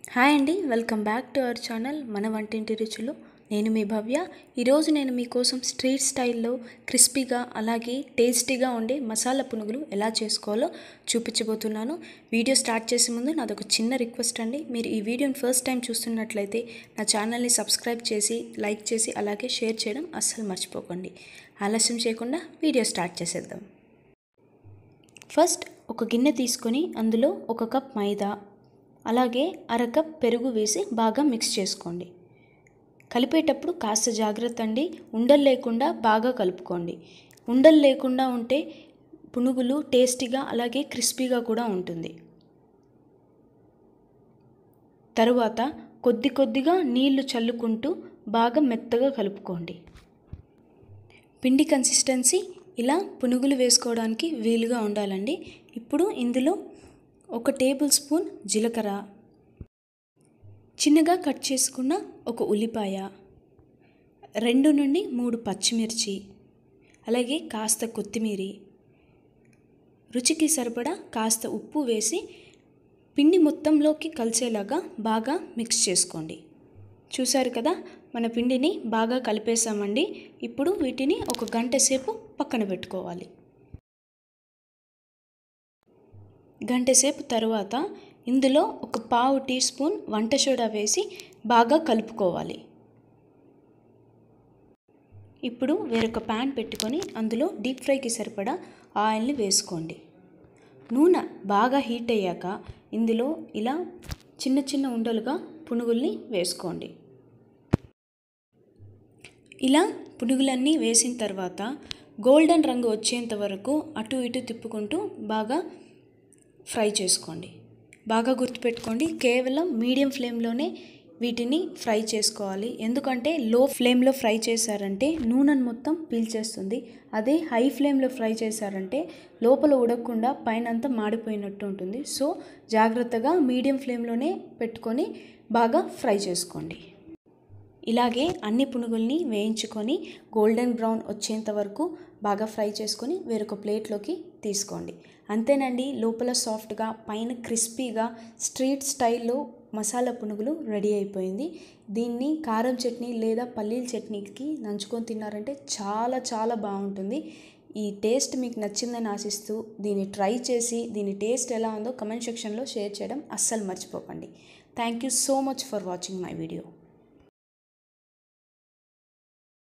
Hi అండి, welcome back to our channel మన వంటింటి రుచులు. నేను మీ భవ్య. ఈరోజు నేను మీకోసం స్ట్రీట్ స్టైల్లో క్రిస్పీగా అలాగే టేస్టీగా ఉండే మసాలా పునుగులు ఎలా చేసుకోవాలో చూపించబోతున్నాను. వీడియో స్టార్ట్ చేసే ముందు నాదొక చిన్న రిక్వెస్ట్ అండి. మీరు ఈ వీడియోని ఫస్ట్ టైం చూస్తున్నట్లయితే నా ఛానల్ని సబ్స్క్రైబ్ చేసి లైక్ చేసి అలాగే షేర్ చేయడం అస్సలు మర్చిపోకండి. ఆలస్యం చేయకుండా వీడియో స్టార్ట్ చేసేద్దాం. ఫస్ట్ ఒక గిన్నె తీసుకొని అందులో 1 కప్ మైదా అలాగే 1/2 కప్ పెరుగు వేసి బాగా మిక్స్ చేసుకోండి. కలిపేటప్పుడు కాస్త జాగ్రత్త అండి, ఉండలు లేకుండా బాగా కలుపుకోండి. ఉండలు లేకుండా ఉంటే పునుగులు టేస్టీగా అలాగే క్రిస్పీగా కూడా ఉంటుంది. తరువాత కొద్దిగా నీళ్లు చల్లుకుంటూ బాగా మెత్తగా కలుపుకోండి. పిండి కన్సిస్టెన్సీ ఇలా పునుగులు వేసుకోవడానికి వీలుగా ఉండాలండి. ఇప్పుడు ఇందులో 1 టేబుల్ స్పూన్ జీలకర్ర, చిన్నగా కట్ చేసుకున్న 1 ఉల్లిపాయ, 2 నుండి 3 పచ్చిమిర్చి, అలాగే కాస్త కొత్తిమీర, రుచికి సరిపడా కాస్త ఉప్పు వేసి పిండి మొత్తంలోకి కలిసేలాగా బాగా మిక్స్ చేసుకోండి. చూసారు కదా, మన పిండిని బాగా కలిపేసామండి. ఇప్పుడు వీటిని 1 గంట సేపు పక్కన పెట్టుకోవాలి. గంట సేపు తర్వాత ఇందులో 1/4 టీ స్పూన్ వంట సోడా వేసి బాగా కలుపుకోవాలి. ఇప్పుడు వేరొక ప్యాన్ పెట్టుకొని అందులో డీప్ ఫ్రైకి సరిపడా ఆయిల్ని వేసుకోండి. నూనె బాగా హీట్ అయ్యాక ఇందులో ఇలా చిన్న ఉండలుగా పునుగుల్ని వేసుకోండి. ఇలా పునుగులన్నీ వేసిన తర్వాత గోల్డెన్ రంగు వచ్చేంత వరకు అటు ఇటు తిప్పుకుంటూ బాగా ఫ్రై చేసుకోండి. బాగా గుర్తుపెట్టుకోండి, కేవలం మీడియం ఫ్లేమ్లోనే వీటిని ఫ్రై చేసుకోవాలి. ఎందుకంటే లో ఫ్లేమ్లో ఫ్రై చేశారంటే నూనెను మొత్తం పీల్చేస్తుంది. అదే హై ఫ్లేమ్లో ఫ్రై చేశారంటే లోపల ఉడకకుండా పైనంతా మాడిపోయినట్టు ఉంటుంది. సో జాగ్రత్తగా మీడియం ఫ్లేమ్లోనే పెట్టుకొని బాగా ఫ్రై చేసుకోండి. ఇలాగే అన్ని పునుగుల్ని వేయించుకొని గోల్డెన్ బ్రౌన్ వచ్చేంత వరకు బాగా ఫ్రై చేసుకొని వేరొక ప్లేట్లోకి తీసుకోండి. అంతేనండి, లోపల సాఫ్ట్గా పైన క్రిస్పీగా స్ట్రీట్ స్టైల్లో మసాలా పునుగులు రెడీ అయిపోయింది. దీన్ని కారం చట్నీ లేదా పల్లీల చట్నీకి నంచుకొని తిన్నారంటే చాలా బాగుంటుంది. ఈ టేస్ట్ మీకు నచ్చిందని ఆశిస్తూ దీన్ని ట్రై చేసి దీని టేస్ట్ ఎలా ఉందో కమెంట్ సెక్షన్లో షేర్ చేయడం అస్సలు మర్చిపోకండి. Thank you so much for watching my video.